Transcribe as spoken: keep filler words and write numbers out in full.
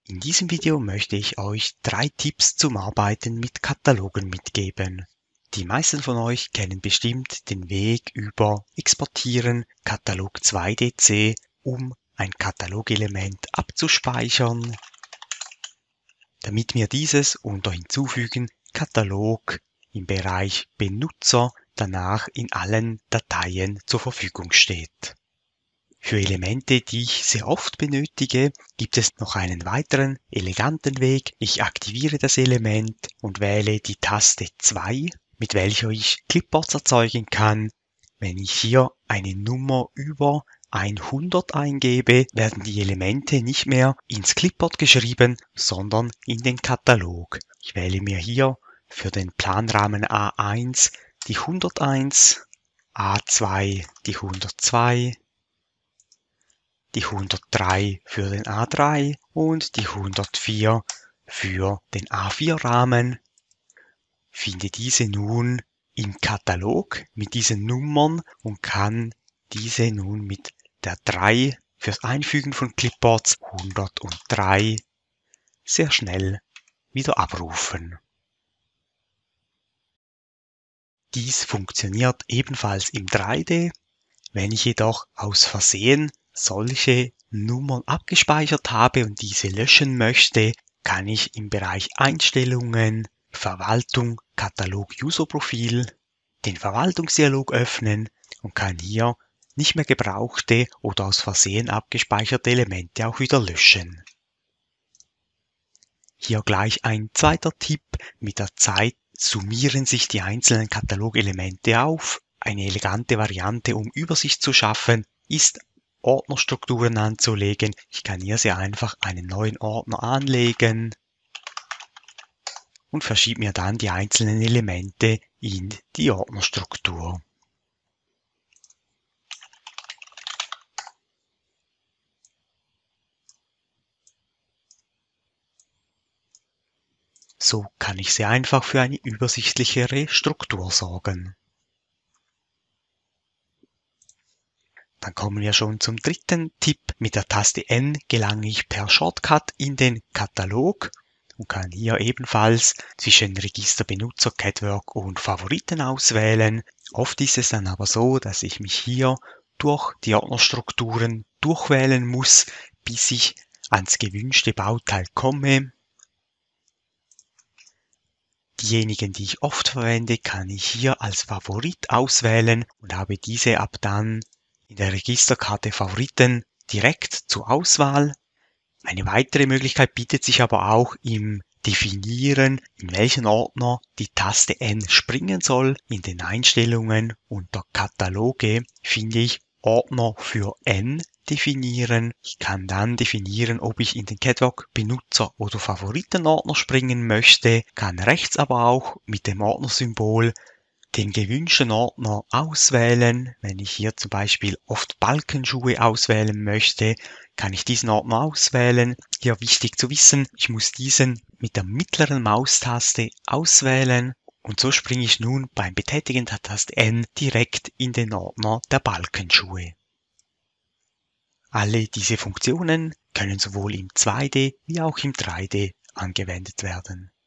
In diesem Video möchte ich euch drei Tipps zum Arbeiten mit Katalogen mitgeben. Die meisten von euch kennen bestimmt den Weg über Exportieren Katalog zwei punkt d c, um ein Katalogelement abzuspeichern, damit wir dieses unter Hinzufügen Katalog im Bereich Benutzer danach in allen Dateien zur Verfügung steht. Für Elemente, die ich sehr oft benötige, gibt es noch einen weiteren eleganten Weg. Ich aktiviere das Element und wähle die Taste zwei, mit welcher ich Clipboards erzeugen kann. Wenn ich hier eine Nummer über hundert eingebe, werden die Elemente nicht mehr ins Clipboard geschrieben, sondern in den Katalog. Ich wähle mir hier für den Planrahmen A eins die hunderteins, A zwei die hundertzwei, die hundertdrei für den A drei und die hundertvier für den A vier Rahmen. Finde diese nun im Katalog mit diesen Nummern und kann diese nun mit der drei fürs Einfügen von Clipboards hundertdrei sehr schnell wieder abrufen. Dies funktioniert ebenfalls im drei D. Wenn ich jedoch aus Versehen solche Nummern abgespeichert habe und diese löschen möchte, kann ich im Bereich Einstellungen, Verwaltung, Katalog User Profil den Verwaltungsdialog öffnen und kann hier nicht mehr gebrauchte oder aus Versehen abgespeicherte Elemente auch wieder löschen. Hier gleich ein zweiter Tipp: Mit der Zeit summieren sich die einzelnen Katalogelemente auf. Eine elegante Variante, um Übersicht zu schaffen, ist Ordnerstrukturen anzulegen. Ich kann hier sehr einfach einen neuen Ordner anlegen und verschiebe mir dann die einzelnen Elemente in die Ordnerstruktur. So kann ich sehr einfach für eine übersichtlichere Struktur sorgen. Dann kommen wir schon zum dritten Tipp. Mit der Taste N gelange ich per Shortcut in den Katalog und kann hier ebenfalls zwischen Register, Benutzer, Catwork und Favoriten auswählen. Oft ist es dann aber so, dass ich mich hier durch die Ordnerstrukturen durchwählen muss, bis ich ans gewünschte Bauteil komme. Diejenigen, die ich oft verwende, kann ich hier als Favorit auswählen und habe diese ab dann in der Registerkarte Favoriten direkt zur Auswahl. Eine weitere Möglichkeit bietet sich aber auch im Definieren, in welchen Ordner die Taste N springen soll. In den Einstellungen unter Kataloge finde ich Ordner für N definieren. Ich kann dann definieren, ob ich in den Catwork Benutzer oder Favoritenordner springen möchte, kann rechts aber auch mit dem Ordnersymbol den gewünschten Ordner auswählen. Wenn ich hier zum Beispiel oft Balkenschuhe auswählen möchte, kann ich diesen Ordner auswählen. Hier wichtig zu wissen, ich muss diesen mit der mittleren Maustaste auswählen und so springe ich nun beim Betätigen der Taste N direkt in den Ordner der Balkenschuhe. Alle diese Funktionen können sowohl im zwei D wie auch im drei D angewendet werden.